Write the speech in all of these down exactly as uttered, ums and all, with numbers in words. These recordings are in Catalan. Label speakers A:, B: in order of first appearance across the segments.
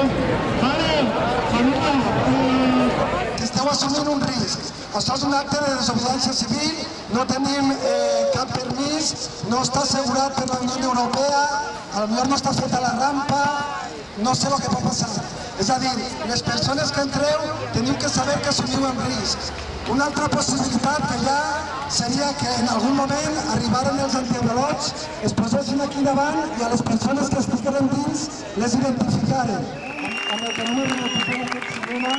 A: Esteu assumint un risc. Això és un acte de desobediència civil, no tenim cap permís, no està assegurat per la Unió Europea, potser no està feta la rampa, no sé el que pot passar. És a dir, les persones que entreu teniu que saber que assumiu en risc. Una altra possibilitat que hi ha seria que en algun moment arribaren els antiavalots, es posessin aquí davant i a les persones que estigueren dins les identificaren. Amb el que no m'he aquest cinema,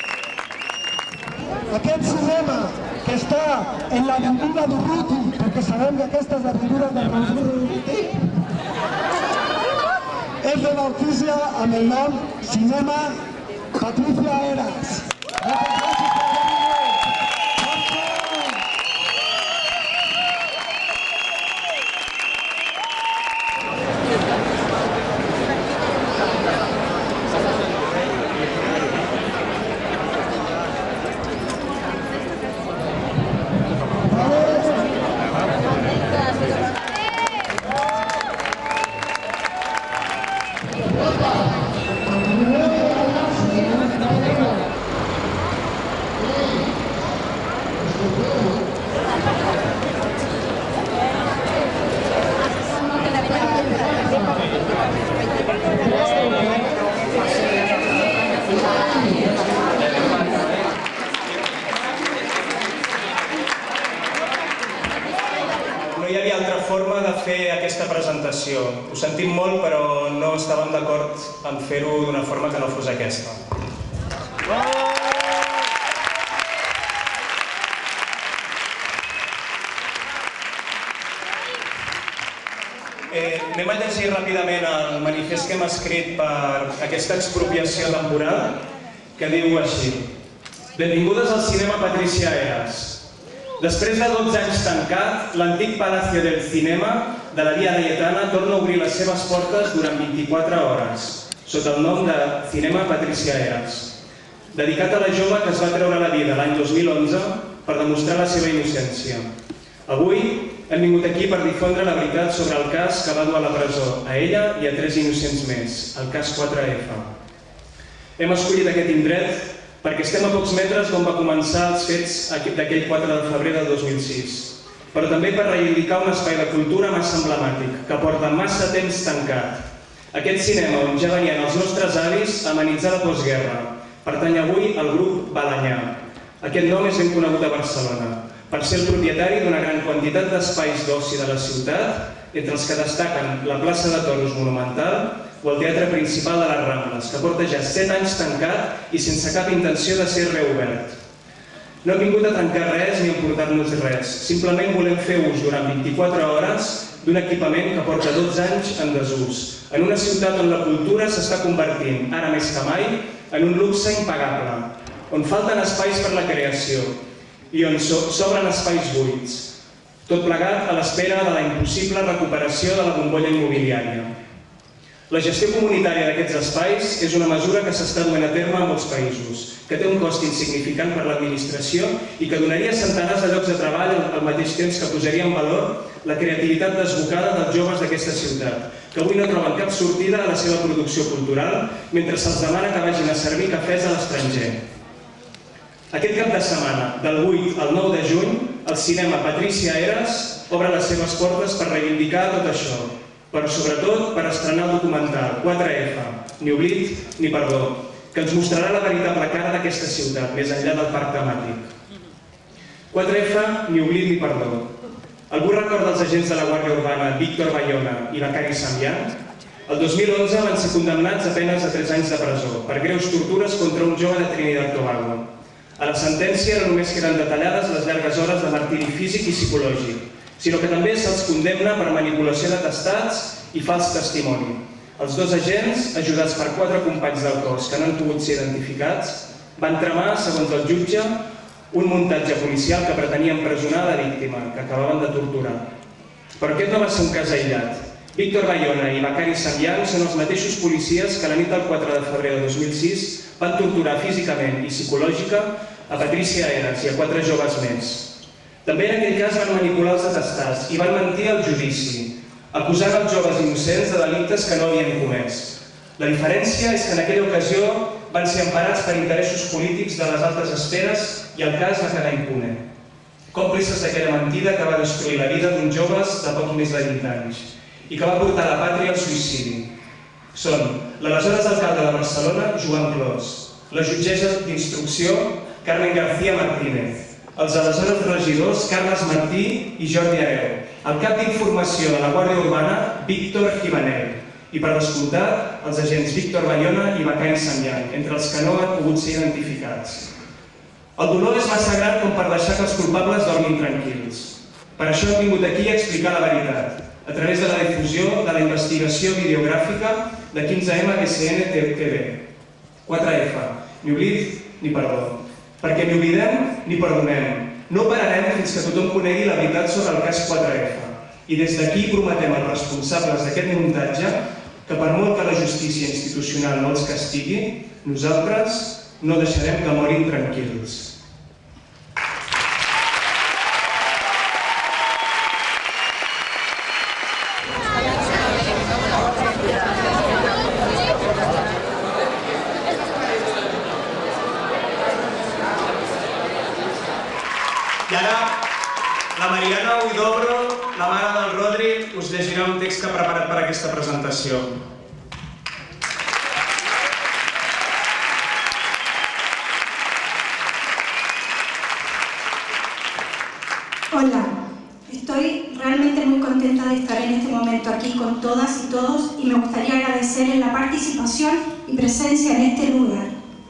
A: aquest cinema que està en l'avinguda d'Urruti, perquè sabem que aquesta és l'avinguda d'Urruti, és de bautisme amb el nom Cinema Patricia Eras.
B: Ho sentim molt, però no estàvem d'acord en fer-ho d'una forma que no fos aquesta. Anem a llegir ràpidament el manifest que hem escrit per aquesta expropiació temporal, que diu així: Benvingudes al cinema Patricia Eras. Després de dotze anys tancat, l'antic Palacio del Cinema de la Via Laietana torna a obrir les seves portes durant vint-i-quatre hores, sota el nom de Cinema Patricia Eras, dedicat a la jove que es va treure la vida l'any dos mil onze per demostrar la seva innocència. Avui hem vingut aquí per difondre la veritat sobre el cas que va dur a la presó a ella i a tres innocents més, el cas quatre F. Hem escollit aquest indret perquè estem a pocs metres d'on va començar els fets d'aquell quatre de febrer del dos mil sis, però també per reivindicar un espai de cultura massa emblemàtic, que porta massa temps tancat. Aquest cinema on ja venien els nostres avis a amenitzar la postguerra pertany avui al grup Balanyà. Aquest nom és ben conegut a Barcelona, per ser el propietari d'una gran quantitat d'espais d'oci de la ciutat, entre els que destaquen la plaça de Toros Monumental o el Teatre Principal de les Rambles, que porta ja set anys tancat i sense cap intenció de ser reobert. No hem vingut a trencar res ni a emportar-nos res, simplement volem fer ús durant vint-i-quatre hores d'un equipament que porta dotze anys en desús, en una ciutat on la cultura s'està convertint, ara més que mai, en un luxe impagable, on falten espais per la creació i on s'obren espais buits, tot plegat a l'espera de la impossible recuperació de la bombolla immobiliària. La gestió comunitària d'aquests espais és una mesura que s'està duent a terme a molts països, que té un cost insignificant per l'administració i que donaria centenars de llocs de treball al mateix temps que posaria en valor la creativitat desbocada dels joves d'aquesta ciutat, que avui no troben cap sortida a la seva producció cultural mentre se'ls demana que vagin a servir cafès a l'estranger. Aquest cap de setmana, del vuit al nou de juny, el cinema Patricia Eras obre les seves portes per reivindicar tot això, però sobretot per estrenar el documental quatre F, ni oblit ni perdó, que ens mostrarà la veritable cara d'aquesta ciutat, més enllà del parc temàtic. quatre F, ni oblit ni perdó. Algú recorda els agents de la Guàrdia Urbana Víctor Bayona i Bakari Samyan? El dos mil onze van ser condemnats a penes de tres anys de presó per greus tortures contra un jove de Trinidad Tobago. A la sentència no només queden detallades les llargues hores de martiri físic i psicològic, sinó que també se'ls condemna per manipulació d'atestats i fals testimoni. Els dos agents, ajudats per quatre companys del cos que no han pogut ser identificats, van tramar, segons el jutge, un muntatge policial que pretenia empresonar la víctima, que acabaven de torturar. Però aquest no va ser un cas aïllat. Víctor Bayona i Bakari Samyan són els mateixos policies que la nit del quatre de febrer de dos mil sis van torturar físicament i psicològica a Patricia Eras i a quatre joves més. També en aquell cas van manipular els atestats i van mentir al judici, acusant els joves innocents de delictes que no havien comès. La diferència és que en aquella ocasió van ser emparats per interessos polítics de les altes esferes i el cas va quedar impune. Còmplices d'aquella mentida que va destruir la vida d'uns joves de poc més de vint anys i que va portar la pàtria al suïcidi. Són l'aleshores alcalde de Barcelona, Joan Clos, la jutgessa d'instrucció, Carmen García Martínez, els aleshores regidors Carles Martí i Jordi Hereu, el cap d'informació de la Guàrdia Urbana, Víctor Jimenez, i per descomptat, els agents Víctor Bayona i Macany Sanyang, entre els que no han pogut ser identificats. El dolor és massa gran com per deixar que els culpables dormin tranquils. Per això hem vingut aquí a explicar la veritat, a través de la difusió de la investigació videogràfica de quinze eme be ce ene te ve. quatre efa, ni oblit ni perdó. Perquè ni oblidem ni perdonem. No pararem fins que tothom conegui la veritat sobre el cas quatre efa. I des d'aquí prometem als responsables d'aquest muntatge que per molt que la justícia institucional no els castigui, nosaltres no deixarem que morin tranquils.
C: I ara, la Mariana Huidobro, la mare del Rodri, us llegirà un text que ha preparat per aquesta presentació.
D: Hola, estoy realmente muy contenta de estar en este momento aquí con todas y todos y me gustaría agradecerles la participación y presencia en este lugar.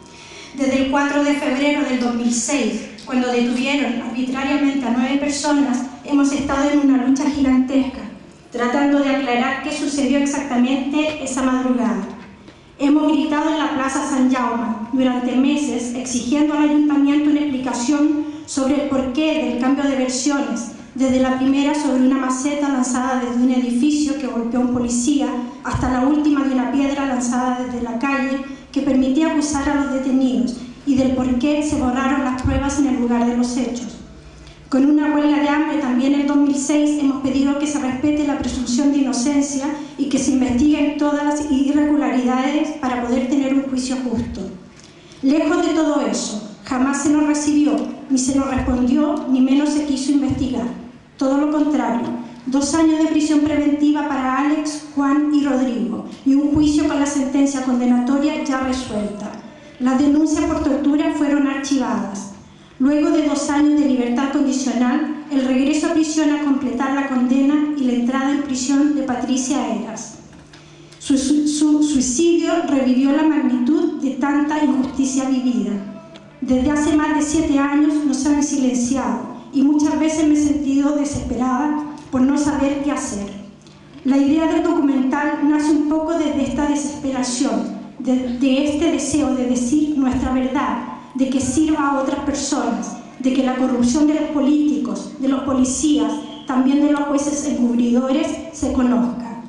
D: Desde el cuatro de febrero del dos mil seis, cuando detuvieron arbitrariamente a nueve personas, hemos estado en una lucha gigantesca, tratando de aclarar qué sucedió exactamente esa madrugada. Hemos gritado en la Plaza San Jaume durante meses, exigiendo al Ayuntamiento una explicación sobre el porqué del cambio de versiones, desde la primera sobre una maceta lanzada desde un edificio que golpeó a un policía, hasta la última de una piedra lanzada desde la calle que permitía acusar a los detenidos, y del por qué se borraron las pruebas en el lugar de los hechos. Con una huelga de hambre también en dos mil seis hemos pedido que se respete la presunción de inocencia y que se investiguen todas las irregularidades para poder tener un juicio justo. Lejos de todo eso, jamás se nos recibió, ni se nos respondió, ni menos se quiso investigar. Todo lo contrario, dos años de prisión preventiva para Alex, Juan y Rodrigo y un juicio con la sentencia condenatoria ya resuelta. Las denuncias por tortura fueron archivadas. Luego de dos años de libertad condicional, el regreso a prisión a completar la condena y la entrada en prisión de Patricia Eras. Su, su, su suicidio revivió la magnitud de tanta injusticia vivida. Desde hace más de siete años nos han silenciado y muchas veces me he sentido desesperada por no saber qué hacer. La idea del documental nace un poco desde esta desesperación, De, de este deseo de decir nuestra verdad, de que sirva a otras personas, de que la corrupción de los políticos, de los policías, también de los jueces encubridores se conozca.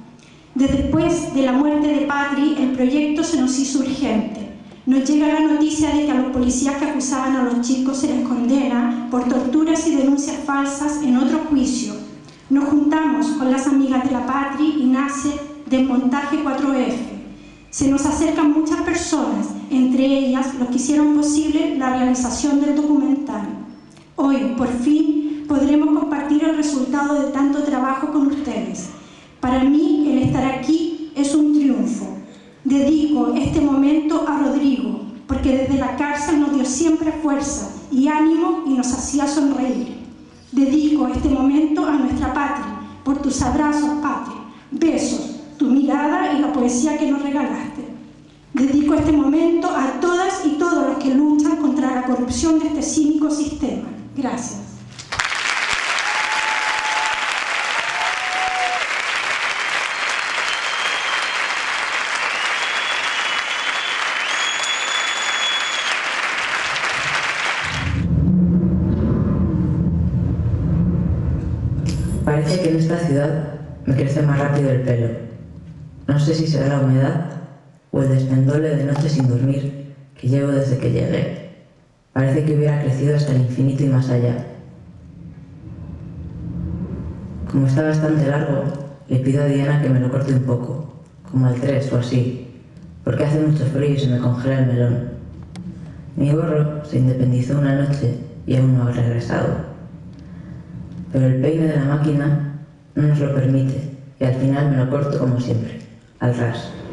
D: Después de la muerte de Patri, el proyecto se nos hizo urgente. Nos llega la noticia de que a los policías que acusaban a los chicos se les condena por torturas y denuncias falsas en otro juicio. Nos juntamos con las amigas de la Patri y nace Desmontaje cuatro efe. Se nos acercan muchas personas, entre ellas los que hicieron posible la realización del documental. Hoy, por fin, podremos compartir el resultado de tanto trabajo con ustedes. Para mí, el estar aquí es un triunfo. Dedico este momento a Rodrigo, porque desde la cárcel nos dio siempre fuerza y ánimo y nos hacía sonreír. Dedico este momento a nuestra Patria, por tus abrazos, Patria, besos, tu mirada y la poesía que nos regalaste. Dedico este momento a todas y todos los que luchan contra la corrupción de este cínico sistema. Gracias.
E: Parece que en esta ciudad me crece más rápido el pelo. No sé si será la humedad o el desmendole de noche sin dormir que llevo desde que llegué. Parece que hubiera crecido hasta el infinito y más allá. Como está bastante largo, le pido a Diana que me lo corte un poco, como al tres o así. porque hace mucho frío y se me congela el melón. Mi gorro se independizó una noche y aún no ha regresado. Pero el peine de la máquina no nos lo permite y al final me lo corto como siempre, al ras.